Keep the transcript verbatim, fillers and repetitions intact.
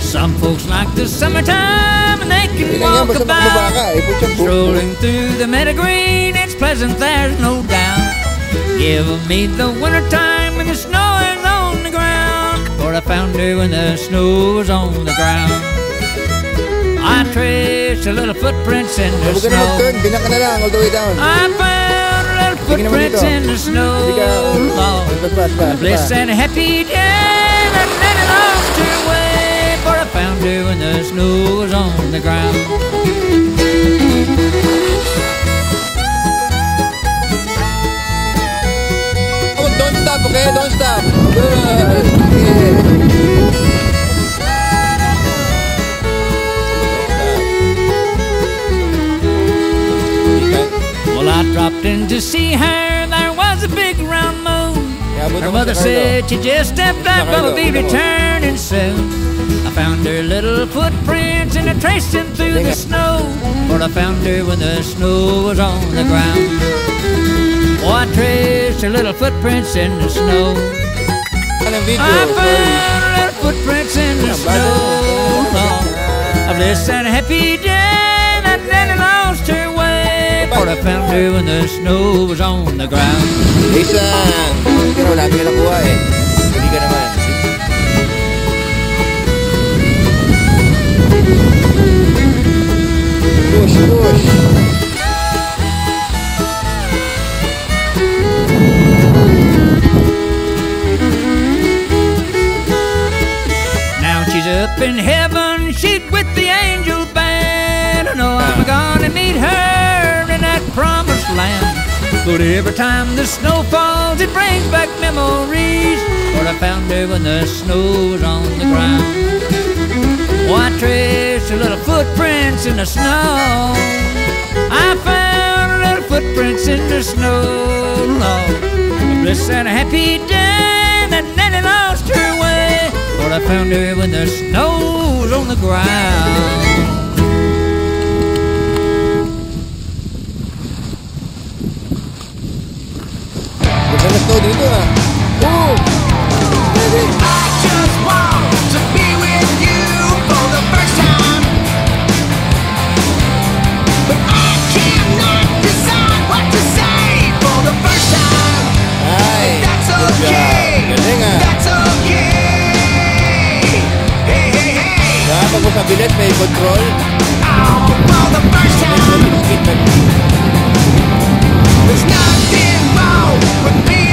Some folks like the summertime and they can walk about. Strolling through the meadow green, it's pleasant, there's no doubt. Give me the wintertime when the snow is on the ground, for I found her when the snow was on the ground. I traced her little footprints in the snow. I found her little footprints in the snow. A bliss and a happy day that never lost her way, for I found her when the snow was on the ground. Don't stop, okay? Don't stop. Good. Well, I dropped in to see her. There was a big round moon. Her mother said she just stepped up, gonna be returning soon. I found her little footprints and I traced them through the snow, for I found her when the snow was on the ground. Oh, I traced her little footprints in the snow. I found her little footprints in the snow. A bliss and a happy day that never lost her way, for I found her when the snow was on the ground. Listen, hindi ka naman nakuha eh. Hindi ka naman. Push, push. Now she's up in heaven, she's with the angel band. I know I'm gonna meet her in that promised land. But every time the snow falls, it brings back memories, for I found her when the snow was on the ground. Oh, I traced her little footprints in the snow. I found her little footprints in the snow. Lord, a bliss and a happy day that nearly lost her way, for I found her when the snow was on the ground. Dito ah. Oh! I just want to be with you for the first time, but I cannot decide what to say for the first time. Ay, that's okay. That's okay. Hey, hey, hey. Kapag mo sa bilet may control. Oh, for the first time. There's nothing wrong with me.